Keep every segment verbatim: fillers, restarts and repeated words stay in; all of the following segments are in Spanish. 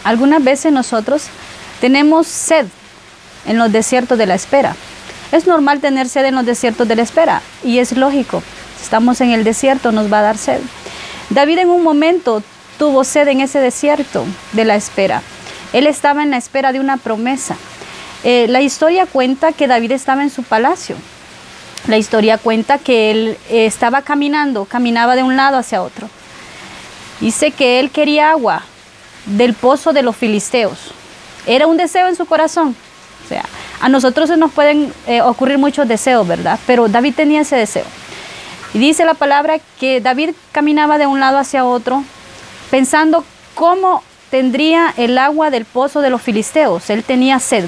algunas veces nosotros tenemos sed en los desiertos de la espera. Es normal tener sed en los desiertos de la espera y es lógico. Si estamos en el desierto nos va a dar sed. David en un momento tuvo sed en ese desierto de la espera. Él estaba en la espera de una promesa. Eh, la historia cuenta que David estaba en su palacio. La historia cuenta que él eh, estaba caminando, caminaba de un lado hacia otro. Dice que él quería agua del pozo de los filisteos. Era un deseo en su corazón. O sea, a nosotros se nos pueden eh, ocurrir muchos deseos, ¿verdad? Pero David tenía ese deseo. Y dice la palabra que David caminaba de un lado hacia otro, pensando cómo tendría el agua del pozo de los filisteos. Él tenía sed.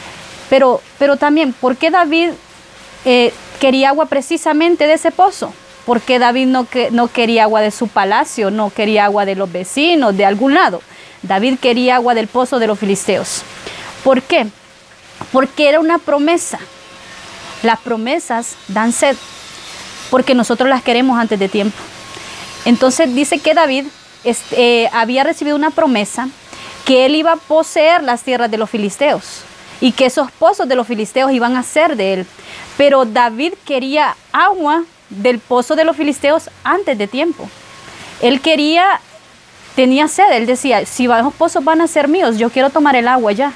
Pero, pero también, ¿por qué David eh, quería agua precisamente de ese pozo? ¿Por qué David no, que, no quería agua de su palacio? No quería agua de los vecinos, de algún lado. David quería agua del pozo de los filisteos. ¿Por qué? Porque era una promesa. Las promesas dan sed, porque nosotros las queremos antes de tiempo. Entonces dice que David este, eh, había recibido una promesa que él iba a poseer las tierras de los filisteos y que esos pozos de los filisteos iban a ser de él. Pero David quería agua del pozo de los filisteos antes de tiempo. Él quería, tenía sed, él decía, si esos pozos van a ser míos, yo quiero tomar el agua ya.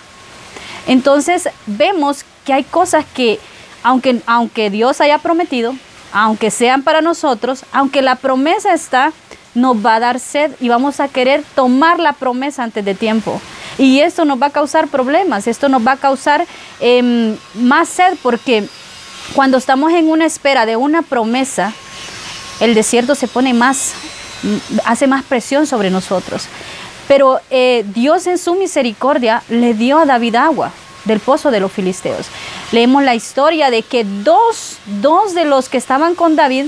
Entonces vemos que hay cosas que, aunque, aunque Dios haya prometido, aunque sean para nosotros, aunque la promesa está, nos va a dar sed y vamos a querer tomar la promesa antes de tiempo. Y esto nos va a causar problemas, esto nos va a causar eh, más sed, porque cuando estamos en una espera de una promesa, el desierto se pone más, hace más presión sobre nosotros. Pero eh, Dios en su misericordia le dio a David agua del pozo de los filisteos. Leemos la historia de que dos, dos de los que estaban con David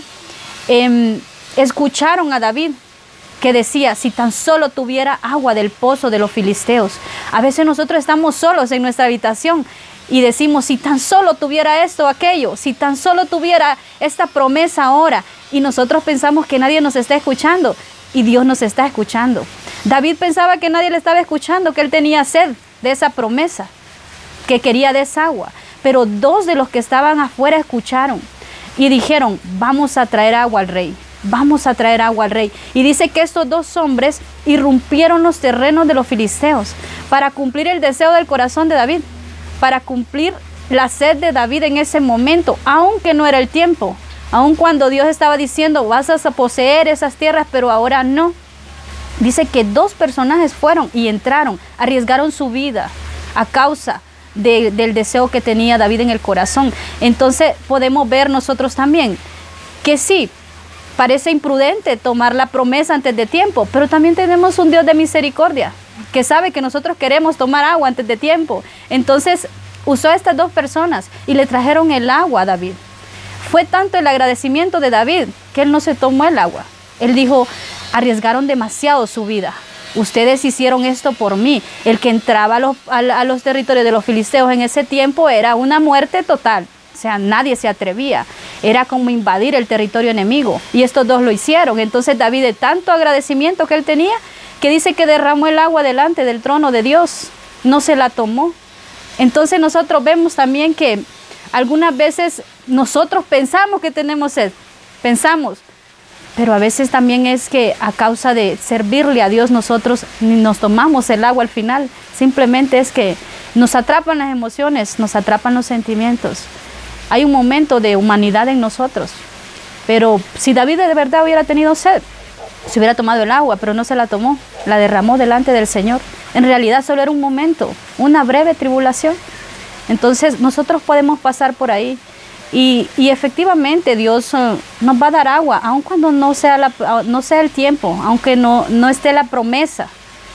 eh, escucharon a David que decía, si tan solo tuviera agua del pozo de los filisteos. A veces nosotros estamos solos en nuestra habitación y decimos, si tan solo tuviera esto o aquello, si tan solo tuviera esta promesa ahora, y nosotros pensamos que nadie nos está escuchando, y Dios nos está escuchando. David pensaba que nadie le estaba escuchando, que él tenía sed de esa promesa, que quería de esa agua, pero dos de los que estaban afuera escucharon y dijeron, vamos a traer agua al rey, vamos a traer agua al rey. Y dice que estos dos hombres irrumpieron los terrenos de los filisteos para cumplir el deseo del corazón de David, para cumplir la sed de David en ese momento, aunque no era el tiempo, aun cuando Dios estaba diciendo, vas a poseer esas tierras, pero ahora no. Dice que dos personajes fueron y entraron, arriesgaron su vida a causa de, del deseo que tenía David en el corazón. Entonces podemos ver nosotros también que sí, parece imprudente tomar la promesa antes de tiempo, pero también tenemos un Dios de misericordia que sabe que nosotros queremos tomar agua antes de tiempo. Entonces usó a estas dos personas y le trajeron el agua a David. Fue tanto el agradecimiento de David que él no se tomó el agua. Él dijo, arriesgaron demasiado su vida. Ustedes hicieron esto por mí. El que entraba a los, a, a los territorios de los filisteos en ese tiempo era una muerte total. O sea, nadie se atrevía. Era como invadir el territorio enemigo. Y estos dos lo hicieron. Entonces David, de tanto agradecimiento que él tenía, que dice que derramó el agua delante del trono de Dios. No se la tomó. Entonces nosotros vemos también que algunas veces nosotros pensamos que tenemos sed. Pensamos. Pero a veces también es que a causa de servirle a Dios nosotros ni nos tomamos el agua al final. Simplemente es que nos atrapan las emociones, nos atrapan los sentimientos. Hay un momento de humanidad en nosotros. Pero si David de verdad hubiera tenido sed, se hubiera tomado el agua, pero no se la tomó. La derramó delante del Señor. En realidad solo era un momento, una breve tribulación. Entonces nosotros podemos pasar por ahí. Y, y efectivamente Dios uh, nos va a dar agua, aun cuando no sea, la, no sea el tiempo, aunque no, no esté la promesa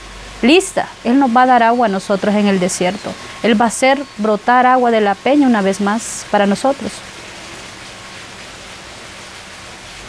lista. Él nos va a dar agua a nosotros en el desierto. Él va a hacer brotar agua de la peña una vez más para nosotros.